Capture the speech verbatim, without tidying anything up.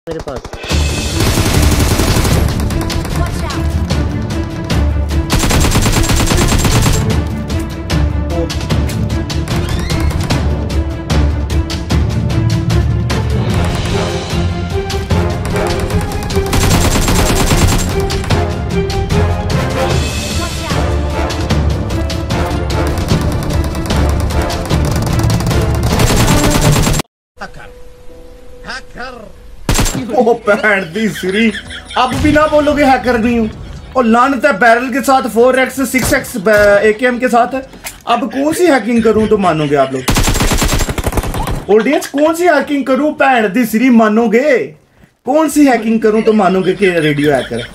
मेरे पास। ओ पैंट दी सिरी, अब भी ना बोलोगे हैकर नहीं हूँ। और लानत है बैरल के साथ four X six X A K M के साथ। अब कौन सी हैकिंग करूं तो मानोगे आप लोग? ऑडियंस कौन सी हैकिंग करूं पैंट दी सिरी मानोगे? कौन सी हैकिंग करूं तो मानोगे कि रेडियो हैकर है?